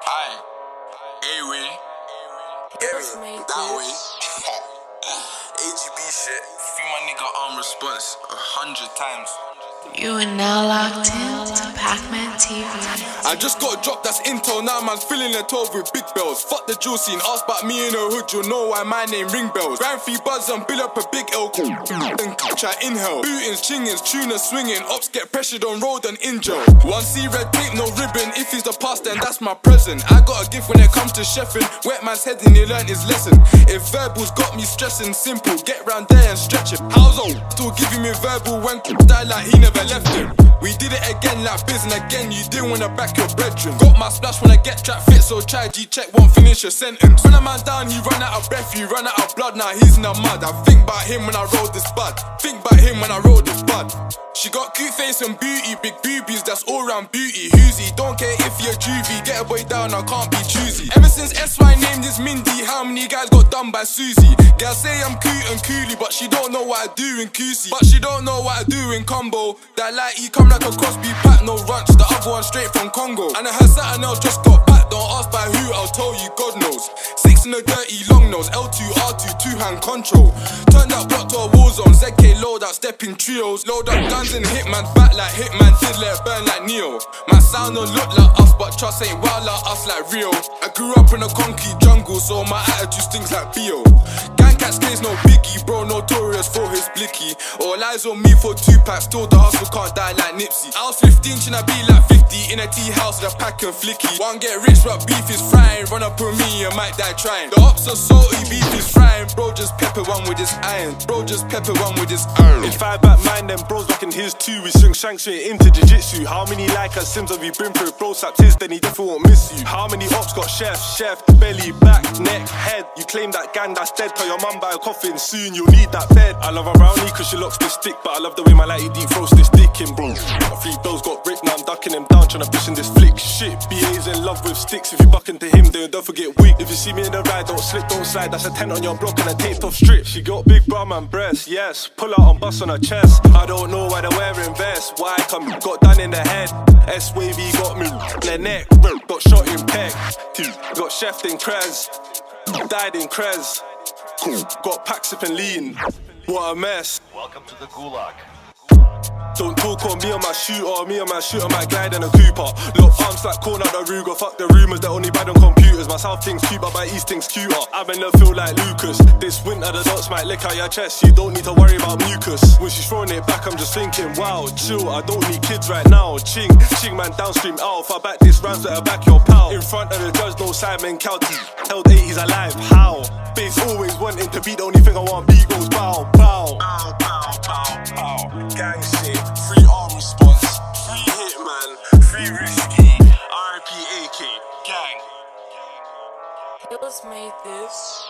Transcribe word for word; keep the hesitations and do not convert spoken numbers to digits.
Aye. A-way. Get that way. A G B shit. Feel my nigga arm response a hundred times. You are now locked in to Pac-Man T V. I just got dropped, that's intel, now man's filling a twelve with big bells. Fuck the jewel scene, ask about me in the hood, you'll know why my name ring bells. Ran three buzz and build up a big L cool. And try inhale. Bootings, chingings, tuna swinging, ops get pressured on road and in jail. One C red tape, no ribbon, if he's the past then that's my present. I got a gift when it comes to chefing, wet man's head and he learned his lesson. If verbals got me stressing, simple, get round there and stretch it. How's old? Still giving me verbal when die like he never left him. We did it again like biz and again you didn't wanna back your brethren. Got my splash when I get track fit, so try G-check, won't finish a sentence. When a man down, he run out of breath, he run out of blood, now he's in the mud. I think about him when I roll this bud, think about him when I roll this bud. She got cute face and beauty, big boobies, that's all round beauty. Whoosy, don't care if you're juvie, get a boy down, I can't be choosy. Ever since S Y named this Mindy, how many guys got done by Susie? Girls say I'm cute and coolie, but she don't know what I do in Coosy. But she don't know what I do in combo. That light, he come like a Crosby pack, no ranch, the other one straight from Congo. And I heard something else just got back, don't ask by who, I'll tell you, God knows. Six in a dirty long nose, L two R two, two hand control. Turn that block to a war zone, Z K load out, stepping trios. Load up guns and hit man's back like Hitman did, let it burn like Neo. My sound don't look like us, but trust ain't wild like us like Rio. I grew up in a concrete jungle, so my attitude stinks like B O. Gang catch stays no biggie, bro notorious for his blicky. All eyes on me for two packs, still the hustle can't die like Nipsey. I was fifteen, should I be like fifty, in a tea house with a pack and flicky. One get rich but beef is frying, run up on me you might die trying. The ops are salty, beef is frying, bro just pepper one with his iron. Bro just pepper one with his iron. If I back mine then bros back in his too. We swing shank straight into jiu-jitsu. How many like us Sims have you been through? Bro sapped his then he definitely won't miss you. How many ops got chef, chef, belly, back, neck, head? You claim that gang that's dead, tell your mum buy a coffin soon, you'll need that bed. I love a brownie cause she locks the stick, but I love the way my lighty deep throats this dick in, bro. My three bills got ripped, now I'm ducking him down, trying to push in this flick. Shit, B A's in love with sticks, if you buck into him then don't forget weak. If you see me in the ride, don't slip, don't slide, that's a tent on your block and a taped off strip. She got big bum and breasts, yes, pull out and bust on her chest. I don't know why they're wearing vests, why come got done in the head. S-Wavy got me in the neck, got shot in peg, got chefed in Krez, died in Krez, got pack sipping lean, what a mess. Welcome to the Gulag. Don't talk on me or my shooter, me or my shooter might glide in a Cooper. Look, arms like corn out the Ruger, fuck the rumours that only bad on computers. My south thing's cute but my east thing's cuter. I'm in the feel like Lucas, this winter the dots might lick out your chest. You don't need to worry about mucus. When she's throwing it back I'm just thinking, wow, chill, I don't need kids right now. Ching, ching man downstream out, if I back this rounds better back your pal. In front of the judge no Simon Cowley, held eight he's alive, how? Base always wanting to beat, the only thing I want beat goes bow, bow. Bow, bow, bow, bow. Gang shit, free arm response, free Hitman, free Risky, R I P A K, gang. It was made this.